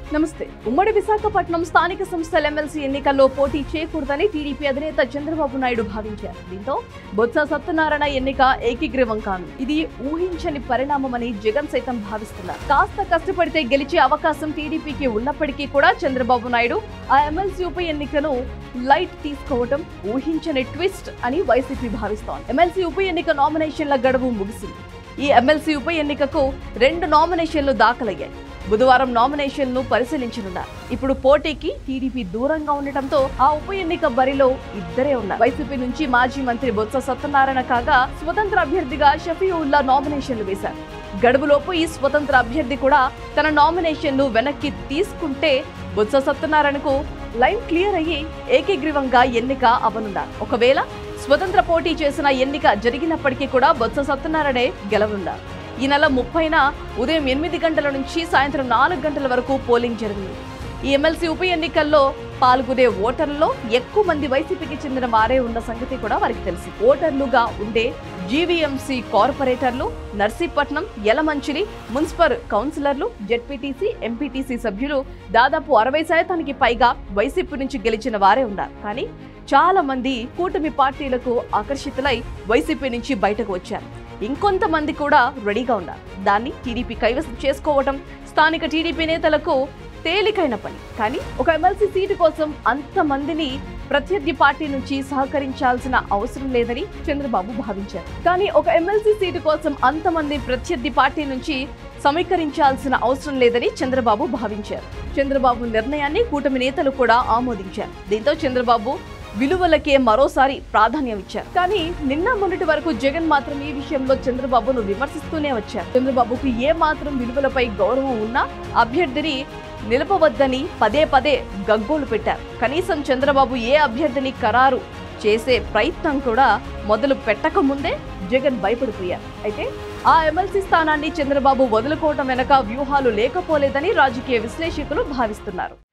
నమస్తే. ఉమ్మడి విశాఖపట్నం స్థానిక సంస్థల ఎమ్మెల్సీ ఎన్నికల్లో పోటీ చేయకూడదని టీడీపీ అధినేత చంద్రబాబు నాయుడు భావించారు. దీంతో బొత్స సత్యనారాయణ ఎన్నిక ఏకీగ్రీవం కాను. ఇది ఊహించని పరిణామమని జగన్ సైతం భావిస్తున్నారు. కాస్త కష్టపడితే గెలిచే అవకాశం టీడీపీకి ఉన్నప్పటికీ కూడా చంద్రబాబు నాయుడు ఆ ఎమ్మెల్సీ ఉప ఎన్నికను లైట్ తీసుకోవడం ఊహించని ట్విస్ట్ అని వైసీపీ భావిస్తోంది. ఎమ్మెల్సీ ఉప ఎన్నిక నామినేషన్ల గడువు ముగిసింది. ఈ ఎమ్మెల్సీ ఉప ఎన్నికకు 2 నామినేషన్లు దాఖలయ్యాయి. బుధవారం నామినేషన్ను పరిశీలించనున్నారు. ఇప్పుడు పోటీకి టీడీపీ దూరంగా ఉండటంతో ఆ ఉప ఎన్నిక బరిలో ఇద్దరే ఉన్నారు. వైసీపీ నుంచి మాజీ మంత్రి బొత్స సత్యనారాయణ కాగా స్వతంత్ర అభ్యర్థిగా షఫీవుల్లా నామినేషన్లు వేశారు. గడువులోపు ఈ స్వతంత్ర అభ్యర్థి కూడా తన నామినేషన్ను వెనక్కి తీసుకుంటే బొత్స సత్యనారాయణకు లైన్ క్లియర్ అయ్యి ఏకీగ్రీవంగా ఎన్నిక అవనున్నారు. ఒకవేళ స్వతంత్ర పోటీ చేసిన ఎన్నిక జరిగినప్పటికీ కూడా బొత్స సత్యనారాయణే గెలవనున్నారు. ఈ నెల 30న ఉదయం 8 గంటల నుంచి సాయంత్రం 4 గంటల వరకు పోలింగ్ జరిగింది. ఈ ఎమ్మెల్సీ ఉప ఎన్నికల్లో పాల్గొనే ఓటర్లలో ఎక్కువ మంది వైసీపీకి చెందిన వారే ఉన్న సంగతి కూడా వారికి తెలిసి ఓటర్లుగా ఉండే జీవీఎంసీ కార్పొరేటర్లు, నర్సీపట్నం, యలమంచిలి మున్సిపల్ కౌన్సిలర్లు, జెడ్పీటీసీ, ఎంపీటీసీ సభ్యులు దాదాపు 60% పైగా వైసీపీ నుంచి గెలిచిన వారే ఉన్నారు. కానీ చాలా మంది కూటమి పార్టీలకు ఆకర్షితులై వైసీపీ నుంచి బయటకు వచ్చారు. ఇంకొంతమంది కూడా రెడీగా ఉన్నారు. దాన్ని టీడీపీ కైవసం చేసుకోవడం స్థానిక టీడీపీ నేతలకు తేలికైన పని. కానీ ఒక ఎమ్మెల్సీ సీటు కోసం అంతమందిని ప్రత్యర్థి పార్టీ నుంచి సహకరించాల్సిన అవసరం లేదని చంద్రబాబు భావించారు. కానీ ఒక ఎమ్మెల్సీ సీటు కోసం అంతమంది ప్రత్యర్థి పార్టీ నుంచి సమీకరించాల్సిన అవసరం లేదని చంద్రబాబు భావించారు. చంద్రబాబు నిర్ణయాన్ని కూటమి నేతలు కూడా ఆమోదించారు. దీంతో చంద్రబాబు విలువలకే మరోసారి ప్రాధాన్యం ఇచ్చారు. కానీ నిన్న మొన్నటి వరకు జగన్ మాత్రం ఈ విషయంలో చంద్రబాబును విమర్శిస్తూనే వచ్చారు. చంద్రబాబుకు ఏ మాత్రం విలువలపై గౌరవం ఉన్నా అభ్యర్థిని నిలపవద్దని పదే పదే గగ్గోలు పెట్టారు. కనీసం చంద్రబాబు ఏ అభ్యర్థిని ఖరారు చేసే ప్రయత్నం కూడా మొదలు పెట్టక ముందే జగన్ భయపడిపోయారు. అయితే ఆ ఎమ్మెల్సీ స్థానాన్ని చంద్రబాబు వదులుకోవటం వెనక వ్యూహాలు లేకపోలేదని రాజకీయ విశ్లేషకులు భావిస్తున్నారు.